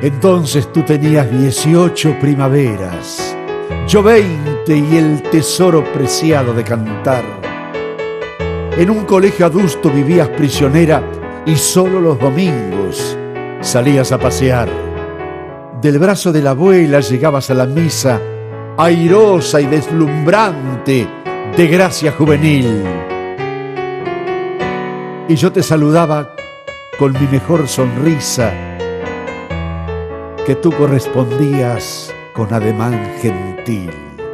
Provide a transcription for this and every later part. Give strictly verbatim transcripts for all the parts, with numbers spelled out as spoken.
Entonces tú tenías dieciocho primaveras, yo veinte y el tesoro preciado de cantar. En un colegio adusto vivías prisionera y solo los domingos salías a pasear. Del brazo de la abuela llegabas a la misa, airosa y deslumbrante de gracia juvenil. Y yo te saludaba con mi mejor sonrisa, que tú correspondías con ademán gentil.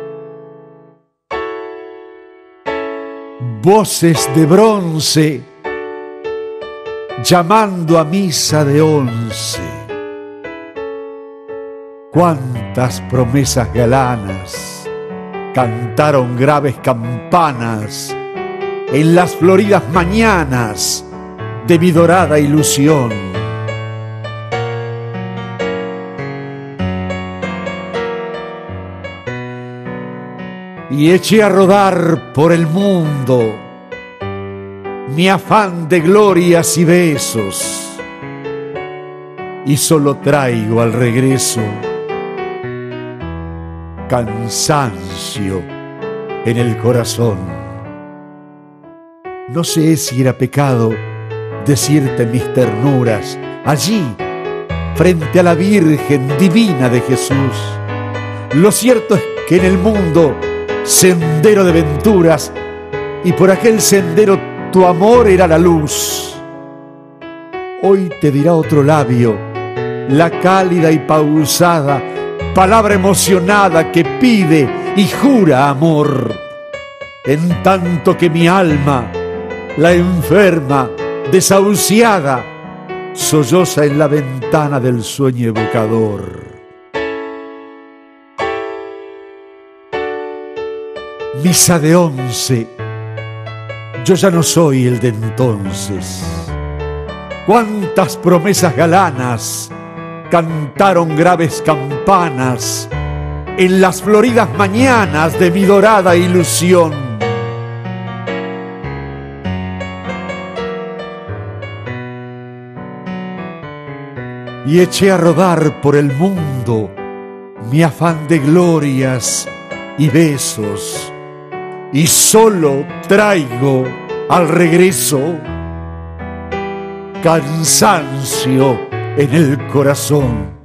Voces de bronce llamando a misa de once. Cuántas promesas galanas cantaron graves campanas en las floridas mañanas de mi dorada ilusión. Y eché a rodar por el mundo mi afán de glorias y besos, y solo traigo al regreso cansancio en el corazón. No sé si era pecado decirte mis ternuras allí, frente a la Virgen divina de Jesús. Lo cierto es que en el mundo sendero de venturas, y por aquel sendero tu amor era la luz. Hoy te dirá otro labio la cálida y pausada palabra emocionada que pide y jura amor, en tanto que mi alma, la enferma, desahuciada, solloza en la ventana del sueño evocador. Misa de once, yo ya no soy el de entonces. Cuántas promesas galanas cantaron graves campanas en las floridas mañanas de mi dorada ilusión. Y eché a rodar por el mundo mi afán de glorias y besos, y solo traigo al regreso cansancio en el corazón.